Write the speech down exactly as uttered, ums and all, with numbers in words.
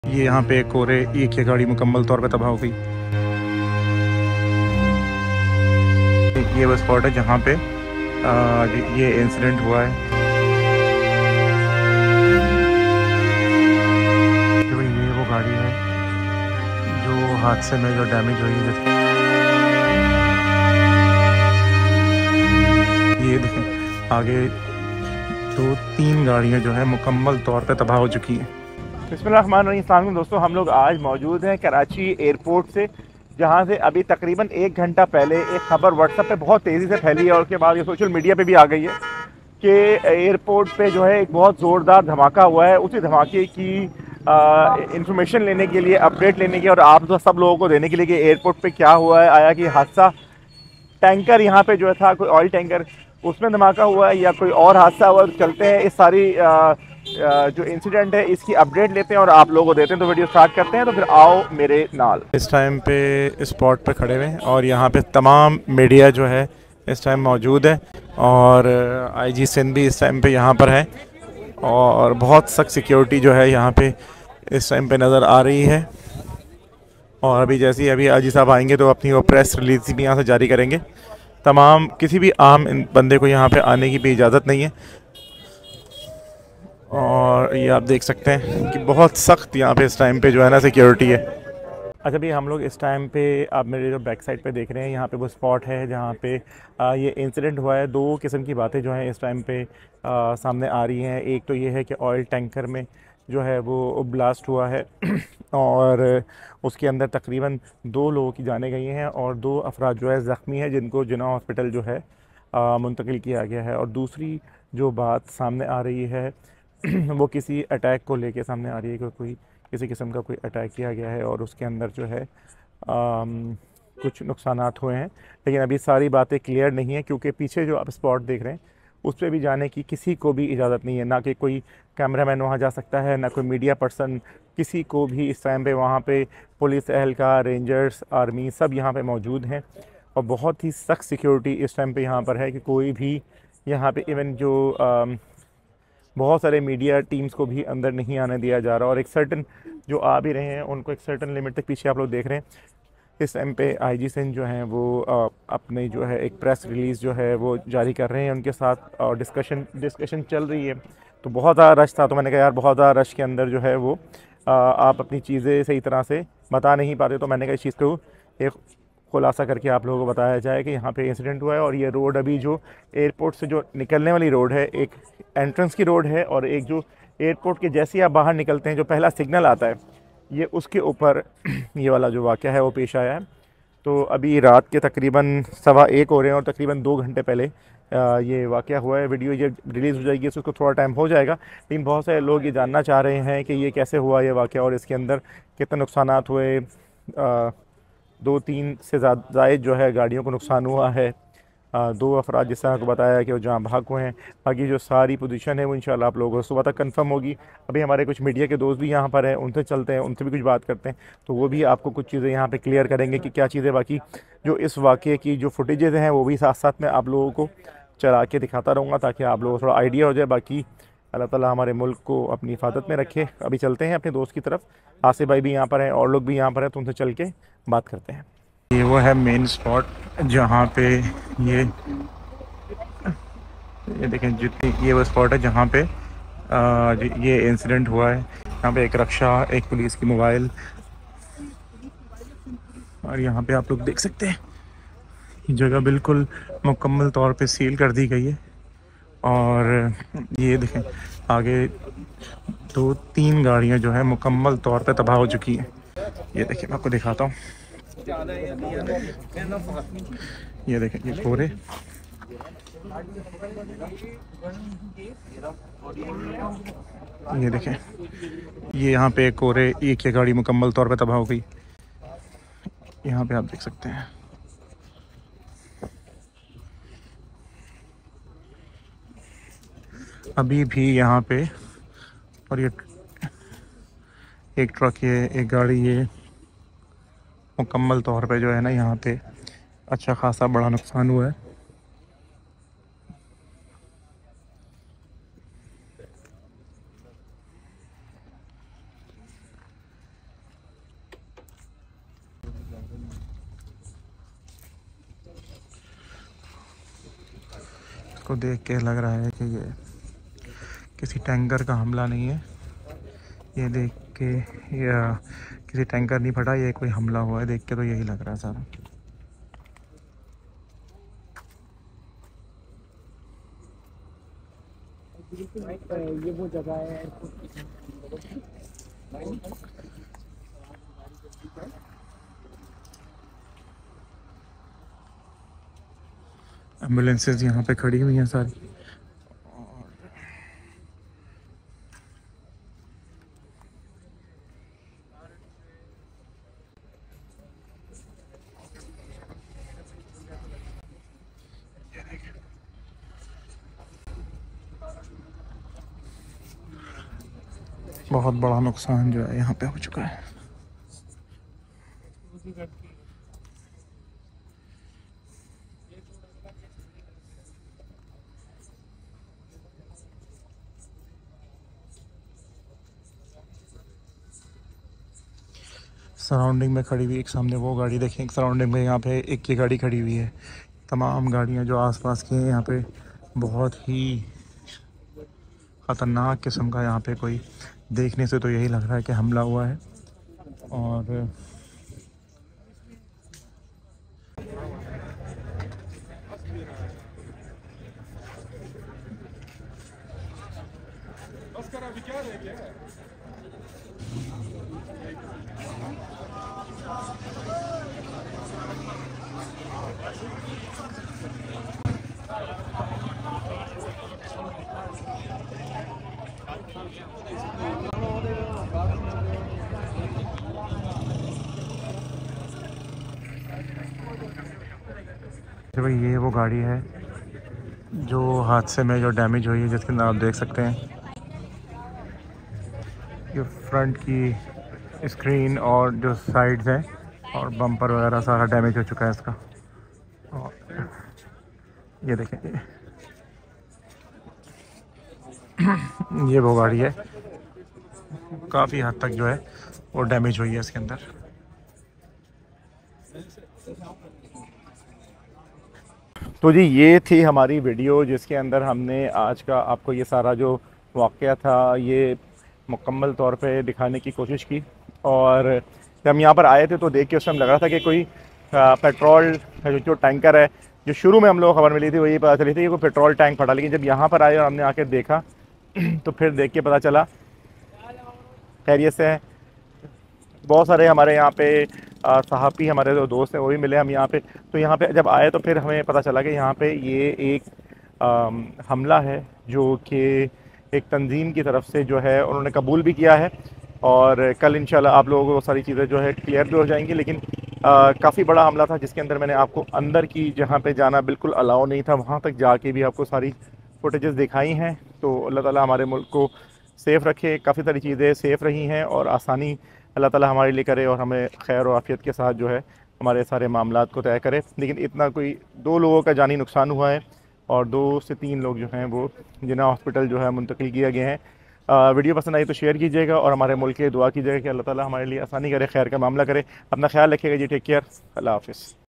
ये यहाँ पे कोरे एक ही गाड़ी मुकम्मल तौर पे तबाह हो गई। ये वो स्पॉट है जहाँ पे आ, ये इंसिडेंट हुआ है। तो ये वो गाड़ी है जो हादसे में जो डैमेज हुई है। ये देखें आगे दो तीन गाड़ियाँ जो है मुकम्मल तौर पे तबाह हो चुकी हैं। बिस्मिल्लाहिर्रहमानिर्रहीम दोस्तों, हम लोग आज मौजूद हैं कराची एयरपोर्ट से, जहां से अभी तकरीबन एक घंटा पहले एक खबर व्हाट्सएप पे बहुत तेज़ी से फैली है और उसके बाद ये सोशल मीडिया पे भी आ गई है कि एयरपोर्ट पे जो है एक बहुत ज़ोरदार धमाका हुआ है। उसी धमाके की इंफॉर्मेशन लेने के लिए, अपडेट लेने के और आप तो सब लोगों को देने के लिए कि एयरपोर्ट पे क्या हुआ है, आया कि हादसा टैंकर यहाँ पे जो था कोई ऑयल टैंकर उसमें धमाका हुआ है या कोई और हादसा हुआ। तो चलते हैं इस सारी आ, आ, जो इंसिडेंट है इसकी अपडेट लेते हैं और आप लोगों को देते हैं। तो वीडियो स्टार्ट करते हैं, तो फिर आओ मेरे नाल। इस टाइम पे स्पॉट पे खड़े हुए हैं और यहाँ पे तमाम मीडिया जो है इस टाइम मौजूद है और आईजी सिंध भी इस टाइम पे यहाँ पर है और बहुत सख्त सिक्योरिटी जो है यहाँ पे इस टाइम पे नज़र आ रही है। और अभी जैसे ही अभी आजी साहब आएंगे तो अपनी वो प्रेस रिलीज भी यहाँ से जारी करेंगे। तमाम किसी भी आम बंदे को यहाँ पे आने की भी इजाज़त नहीं है और ये आप देख सकते हैं कि बहुत सख्त यहाँ पे इस टाइम पे जो है ना सिक्योरिटी है। अच्छा, भी हम लोग इस टाइम पे आप मेरे जो बैक साइड पे देख रहे हैं, यहाँ पे वो स्पॉट है जहाँ पे आ, ये इंसिडेंट हुआ है। दो किस्म की बातें जो हैं इस टाइम पे आ, सामने आ रही हैं। एक तो ये है कि ऑयल टैंकर में जो है वो ब्लास्ट हुआ है और उसके अंदर तकरीबन दो लोगों की जानें गई हैं और दो अफराद जो है ज़ख्मी हैं जिनको जिना हॉस्पिटल जो है मुंतकिल किया गया है। और दूसरी जो बात सामने आ रही है वो किसी अटैक को लेके सामने आ रही है कि कोई किसी किस्म का कोई अटैक किया गया है और उसके अंदर जो है आम, कुछ नुकसानात हुए हैं। लेकिन अभी सारी बातें क्लियर नहीं है क्योंकि पीछे जो आप स्पॉट देख रहे हैं उस पर भी जाने की किसी को भी इजाज़त नहीं है। ना कि कोई कैमरामैन वहाँ जा सकता है, ना कोई मीडिया पर्सन, किसी को भी इस टाइम पे वहाँ पे पुलिस एहलकार, रेंजर्स, आर्मी सब यहाँ पे मौजूद हैं और बहुत ही सख्त सिक्योरिटी इस टाइम पे यहाँ पर है कि कोई भी यहाँ पे इवन जो आम, बहुत सारे मीडिया टीम्स को भी अंदर नहीं आने दिया जा रहा और एक सर्टन जो आ भी रहे हैं उनको एक सर्टन लिमिट तक, पीछे आप लोग देख रहे हैं इस टाइम पे आईजी सिंध जो हैं वो आ, अपने जो है एक प्रेस रिलीज़ जो है वो जारी कर रहे हैं। उनके साथ और डिस्कशन डिस्कशन चल रही है। तो बहुत ज़्यादा रश था, तो मैंने कहा यार बहुत ज़्यादा रश के अंदर जो है वो आ, आप अपनी चीज़ें सही तरह से बता नहीं पाते। तो मैंने कहा इस चीज़ को एक खुलासा करके आप लोगों को बताया जाए कि यहाँ पे इंसिडेंट हुआ है और ये रोड अभी जो एयरपोर्ट से जो निकलने वाली रोड है, एक एंट्रेंस की रोड है और एक जो एयरपोर्ट के जैसे ही आप बाहर निकलते हैं जो पहला सिग्नल आता है, ये उसके ऊपर ये वाला जो वाक़या है वो पेश आया है। तो अभी रात के तकरीबन सवा एक हो रहे हैं और तकरीबन दो घंटे पहले ये वाक़या हुआ है। वीडियो ये रिलीज़ हो जाएगी उसको थोड़ा टाइम हो जाएगा, लेकिन बहुत सारे लोग ये जानना चाह रहे हैं कि ये कैसे हुआ ये वाक़या और इसके अंदर कितने नुकसानात हुए। दो तीन से ज़ायद जो है गाड़ियों को नुकसान हुआ है। आ, दो अफराद जिस तरह को बताया कि वो जहाँ भाग हुए हैं। बाकी जो सारी पोजीशन है वो इंशाल्लाह आप लोगों को सुबह तक कंफर्म होगी। अभी हमारे कुछ मीडिया के दोस्त भी यहाँ पर हैं, उनसे चलते हैं, उनसे भी कुछ बात करते हैं तो वो भी आपको कुछ चीज़ें यहाँ पे क्लियर करेंगे कि क्या चीज़ें। बाकी जो इस वाक़े की जो फुटेजेज़ हैं वो भी साथ साथ में आप लोगों को चला के दिखाता रहूँगा ताकि आप लोगों को थोड़ा आइडिया हो जाए। बाकी अल्लाह ताला हमारे मुल्क को अपनी हिफाजत में रखे। अभी चलते हैं अपने दोस्त की तरफ। आसिफ भाई भी यहाँ पर हैं और लोग भी यहाँ पर हैं, तो उनसे चल के बात करते हैं। ये वो है मेन स्पॉट जहाँ पे ये ये देखें जितनी ये वो स्पॉट है जहाँ पे आ, ये इंसिडेंट हुआ है। यहाँ पे एक रक्षा, एक पुलिस की मोबाइल और यहाँ पे आप लोग देख सकते हैं ये जगह बिल्कुल मुकम्मल तौर पे सील कर दी गई है। और ये देखें आगे दो तीन गाड़ियाँ जो है मुकम्मल तौर पे तबाह हो चुकी हैं। ये देखें मैं आपको दिखाता हूँ, ये देखें ये कोरे ये देखें ये यहाँ पे कोरे एक ही गाड़ी मुकम्मल तौर पे तबाह हो गई। यहाँ पे आप देख सकते हैं अभी भी यहाँ पे, और ये एक ट्रक, ये एक गाड़ी, ये मुकम्मल तौर पे जो है ना यहाँ पे अच्छा खासा बड़ा नुकसान हुआ है। इसको देख के लग रहा है कि ये किसी टैंकर का हमला नहीं है। ये देख के या किसी टैंकर नहीं फटा, ये कोई हमला हुआ है। देख के तो यही लग रहा है सारा। ये वो जगह है। एम्बुलेंसेज यहाँ पे खड़ी हुई हैं सारी। बहुत बड़ा नुकसान जो है यहाँ पे हो चुका है। सराउंडिंग में खड़ी हुई एक सामने वो गाड़ी देखें, एक सराउंडिंग में यहाँ पे एक ये गाड़ी खड़ी हुई है। तमाम गाड़ियाँ जो आसपास की हैं यहाँ पे बहुत ही ख़तरनाक किस्म का यहाँ पे कोई, देखने से तो यही लग रहा है कि हमला हुआ है। और भाई ये वो गाड़ी है जो हादसे में जो डैमेज हुई है, जिसके अंदर आप देख सकते हैं ये फ्रंट की स्क्रीन और जो साइड्स हैं और बम्पर वगैरह सारा डैमेज हो चुका है इसका। और ये देखें, ये वो गाड़ी है, काफ़ी हद तक जो है वो डैमेज हुई है इसके अंदर। तो जी ये थी हमारी वीडियो जिसके अंदर हमने आज का आपको ये सारा जो वाक़या था ये मुकम्मल तौर पे दिखाने की कोशिश की। और जब हम यहाँ पर आए थे तो देख के उस टाइम लग रहा था कि कोई आ, पेट्रोल जो जो टैंकर है, जो शुरू में हम लोग खबर मिली थी वही पता चली थी कि कोई पेट्रोल टैंक फटा। लेकिन जब यहाँ पर आए और हमने आके देखा तो फिर देख के पता चला खैरियत से है। बहुत सारे हमारे यहाँ पे सहाफ़ी हमारे जो दोस्त हैं वो भी मिले हम यहाँ पे। तो यहाँ पे जब आए तो फिर हमें पता चला कि यहाँ पे ये एक आ, हमला है जो कि एक तंजीम की तरफ से जो है उन्होंने कबूल भी किया है। और कल इंशाल्लाह आप लोगों को वो सारी चीज़ें जो है क्लियर भी हो जाएंगी। लेकिन काफ़ी बड़ा हमला था जिसके अंदर मैंने आपको अंदर की जहाँ पे जाना बिल्कुल अलाउ नहीं था वहाँ तक जाके भी आपको सारी फुटेजेस दिखाई हैं। तो अल्लाह ताला हमारे मुल्क को सेफ़ रखे। काफ़ी सारी चीज़ें सेफ़ रही हैं और आसानी अल्लाह ताला हमारे लिए करे और हमें खैर और आफियत के साथ जो है हमारे सारे मामलात को तय करे। लेकिन इतना कोई दो लोगों का जानी नुकसान हुआ है और दो से तीन लोग जो हैं वो जिन्हें हॉस्पिटल जो है मुंतकिल किया गया है। वीडियो पसंद आई तो शेयर कीजिएगा और हमारे मुल्क के दुआ कीजिएगा कि अल्लाह ताला हमारे लिए आसानी करे, खैर का मामला करे। अपना ख्याल रखिएगा जी। Take care. अल्लाह हाफ़िज़।